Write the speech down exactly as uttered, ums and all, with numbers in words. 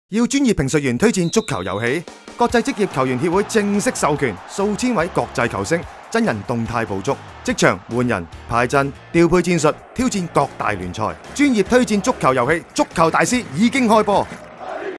要專業評述員推薦足球遊戲，國際職業球員協會正式授權，數千位國際球星真人動態捕捉，即場換人、排陣、調配戰術，挑戰各大聯賽。專業推薦足球遊戲，足球大師已經開播。